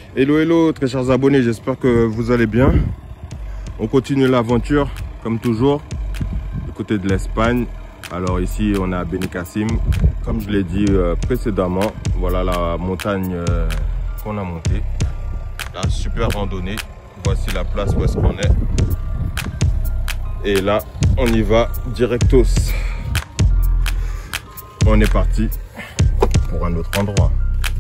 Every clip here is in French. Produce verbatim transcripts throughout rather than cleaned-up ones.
Hello hello très chers abonnés, j'espère que vous allez bien. On continue l'aventure comme toujours du côté de l'Espagne. Alors ici on est à Benicassim, comme je l'ai dit euh, précédemment. Voilà la montagne euh, qu'on a montée. La super randonnée. Voici la place où est-ce qu'on est. Et là on y va directos. On est parti pour un autre endroit.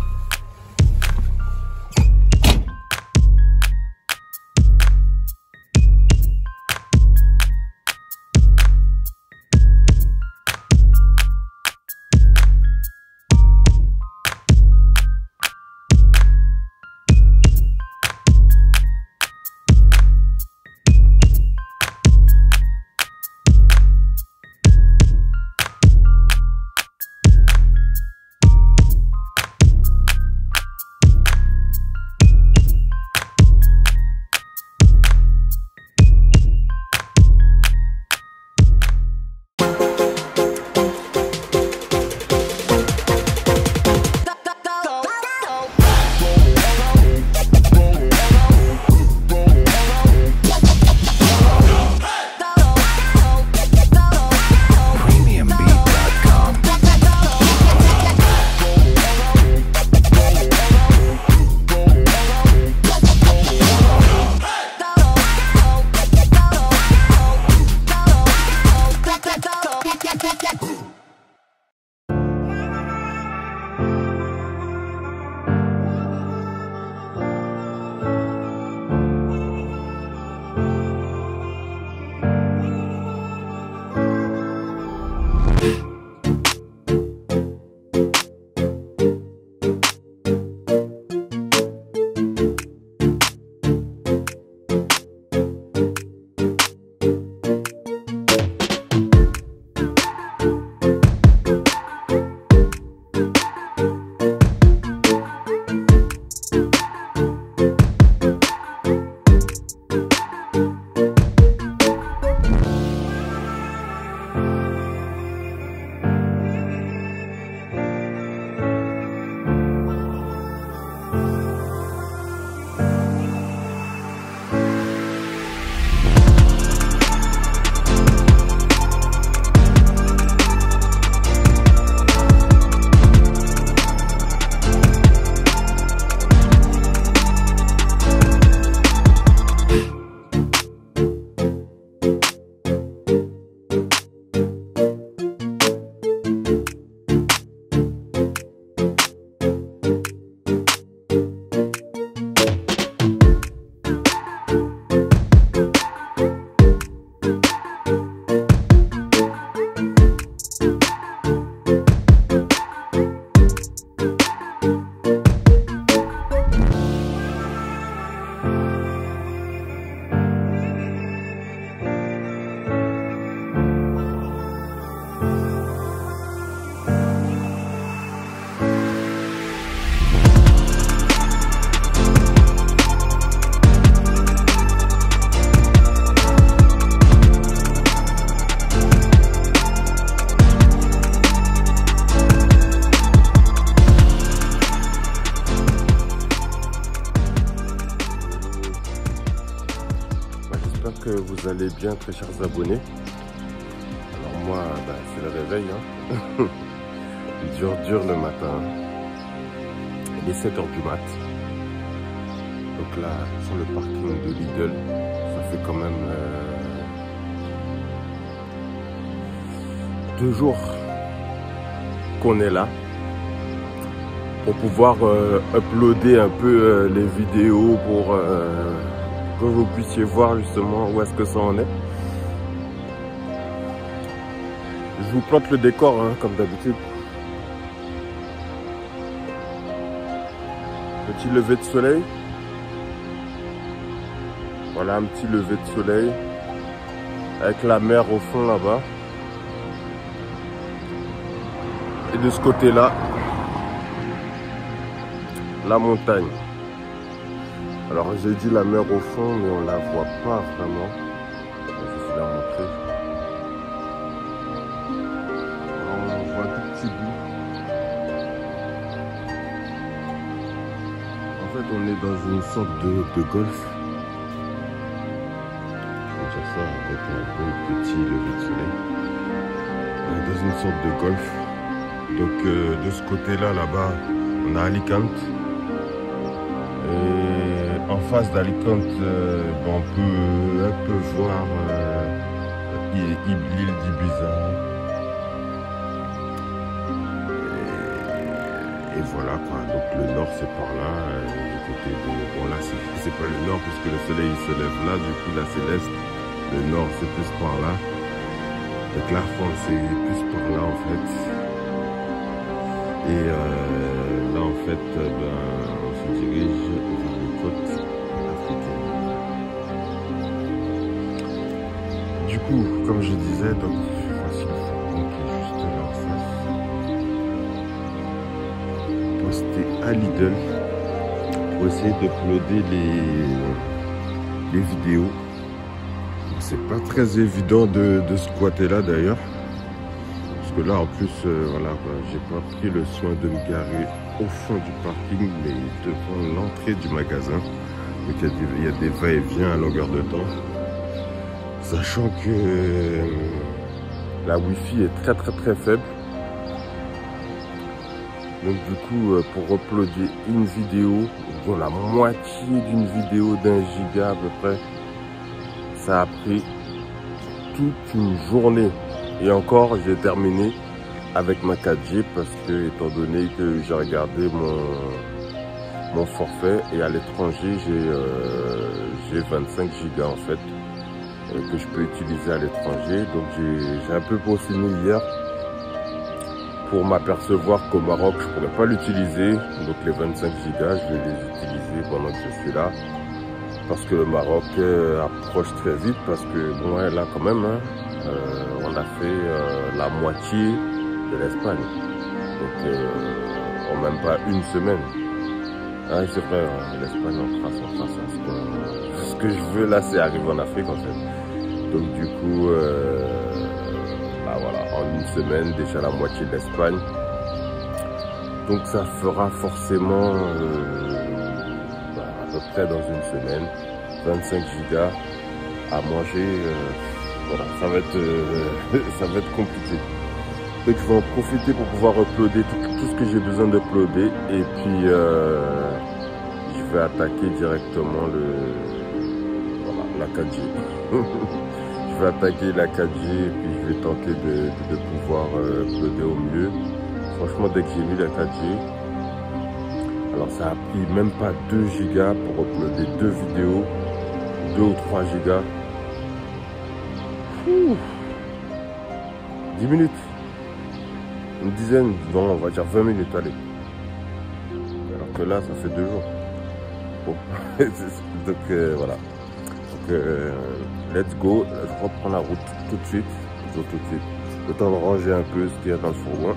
Que vous allez bien très chers abonnés. Alors moi bah, c'est le réveil hein. dur dur le matin, il est sept heures du mat, donc là sur le parking de Lidl ça fait quand même euh, deux jours qu'on est là pour pouvoir euh, uploader un peu euh, les vidéos pour euh, que vous puissiez voir justement où est-ce que ça en est. Je vous plante le décor hein, comme d'habitude. Petit lever de soleil. Voilà un petit lever de soleil avec la mer au fond là-bas. Et de ce côté-là, la montagne. Alors j'ai dit la mer au fond, mais on la voit pas vraiment. Je vais vous la montrer. On voit un tout petit bout. En fait, on est dans une sorte de, de golf. Je vais dire ça avec un bon petit lever de soleil. On est dans une sorte de golf. Donc euh, de ce côté-là, là-bas, on a Alicante. Et en face d'Alicante, euh, bon, on peut un peu voir euh, l'île d'Ibiza. Et voilà quoi, donc le nord c'est par là, euh, du côté de... Bon là c'est pas le nord puisque le soleil il se lève là, du coup là c'est l'est. Le nord c'est plus par là. Donc la France c'est plus par là en fait. Et euh, là en fait, ben, on se dirige vers les côtes africaines. Du coup, comme je disais, donc voici le fourgon qui est juste là en face. Posté à Lidl pour essayer d'uploader les, les vidéos. C'est pas très évident de, de squatter là d'ailleurs. Parce que là en plus, euh, voilà, j'ai pas pris le soin de me garer au fond du parking, mais devant l'entrée du magasin. Donc il y a des, il y a des va-et-vient à longueur de temps. Sachant que euh, la Wi-Fi est très très très faible. Donc du coup, pour uploader une vidéo, bon, la moitié d'une vidéo d'un giga à peu près, ça a pris toute une journée. Et encore, j'ai terminé avec ma quatre G parce que, étant donné que j'ai regardé mon, mon forfait et à l'étranger, j'ai euh, vingt-cinq gigas en fait, euh, que je peux utiliser à l'étranger. Donc j'ai un peu peaufiné hier pour m'apercevoir qu'au Maroc, je ne pourrais pas l'utiliser. Donc les vingt-cinq gigas, je vais les utiliser pendant que je suis là. Parce que le Maroc euh, approche très vite, parce que bon, ouais, là quand même, hein, euh, on a fait euh, la moitié de l'Espagne. Donc euh, en même pas une semaine. Ah, c'est vrai, hein, l'Espagne on trace, on trace. Hein, ce, que, ce que je veux là, c'est arriver en Afrique en fait. Donc du coup, euh, bah, voilà, en une semaine, déjà la moitié de l'Espagne. Donc ça fera forcément... Euh, à peu près dans une semaine, vingt-cinq gigas à manger, euh, voilà, ça va être, euh, ça va être compliqué. Donc je vais en profiter pour pouvoir uploader tout, tout ce que j'ai besoin d'uploader et puis euh, je vais attaquer directement le, voilà, la quatre G. Je vais attaquer la quatre G et puis je vais tenter de, de, de pouvoir euh, uploader au mieux. Franchement, dès que j'ai mis la quatre G, alors ça a pris même pas deux gigas pour uploader deux vidéos, deux ou trois gigas. Ouh. dix minutes, une dizaine, non, on va dire vingt minutes, allez. Alors que là, ça fait deux jours. Bon. Donc euh, voilà. Donc euh, let's go, je reprends la route tout de suite, toujours tout de suite. Le temps de ranger un peu ce qu'il y a dans le fourgon.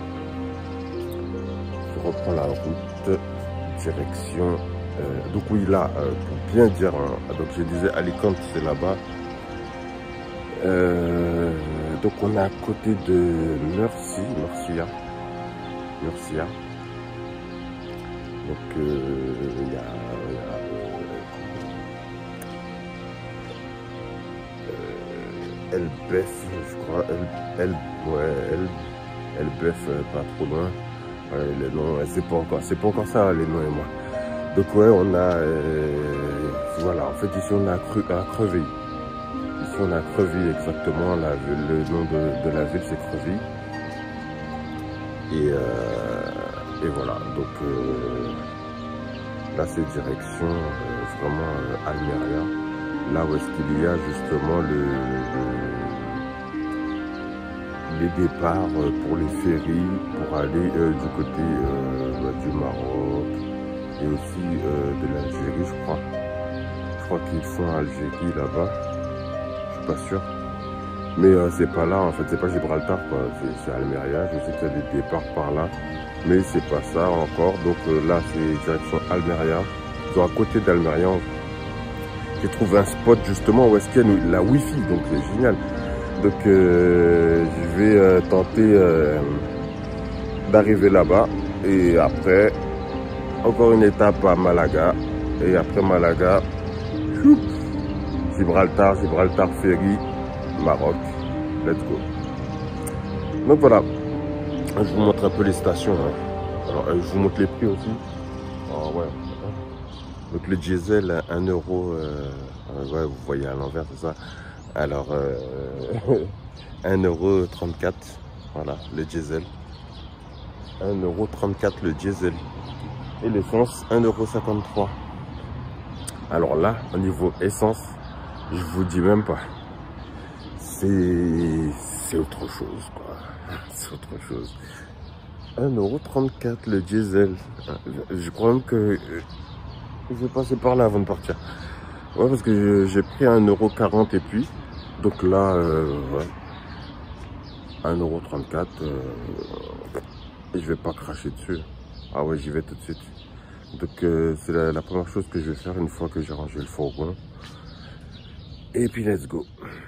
Je reprends la route. Direction, euh, donc oui là, euh, pour bien dire, hein, donc je disais Alicante c'est là-bas, euh, donc on est à côté de Murcie, Murcia, Murcia, donc il euh, y a, y a euh, Elbeuf, je crois, El, El, ouais, El, Elbeuf, pas trop loin. Ouais, les noms, c'est pas encore, c'est pas encore ça les noms et moi. Donc ouais, on a, euh, voilà, en fait ici on a cru, à Crevy. Ici on a Crevy exactement, la, le nom de, de la ville c'est Crevy. Et, euh, et voilà, donc euh, là c'est direction euh, vraiment euh, Almeria, là où est-ce qu'il y a justement le, le les départs pour les ferries pour aller euh, du côté euh, du Maroc et aussi euh, de l'Algérie, je crois. Je crois qu'ils font Algérie là-bas, je suis pas sûr. Mais euh, c'est pas là, en fait, c'est pas Gibraltar, quoi. C'est Almeria. Je sais qu'il y a des départs par là, mais c'est pas ça encore. Donc euh, là, c'est direction Almeria. Donc à côté d'Almeria, j'ai trouvé un spot justement où est-ce qu'il y a la Wi-Fi, donc c'est génial. Donc euh, je vais euh, tenter euh, d'arriver là-bas et après encore une étape à Malaga Et après Malaga, Gibraltar, Gibraltar Ferry, Maroc. Let's go. Donc voilà, je vous montre un peu les stations. Hein. Alors, je vous montre les prix aussi. Oh, ouais. Donc le diesel, un euro, euh, ouais, vous voyez à l'envers, c'est ça. Alors, euh, un euro trente-quatre, voilà, le diesel. un euro trente-quatre le diesel. Et l'essence, un euro cinquante-trois. Alors là, au niveau essence, je vous dis même pas. C'est autre chose, quoi. C'est autre chose. un euro trente-quatre le diesel. Je crois même que je vais passer par là avant de partir. Ouais, parce que j'ai pris un euro quarante et puis. Donc là, euh, ouais. un euro trente-quatre. Euh, et je vais pas cracher dessus. Ah ouais, j'y vais tout de suite. Donc euh, c'est la, la première chose que je vais faire une fois que j'ai rangé le fourgon. Et puis let's go.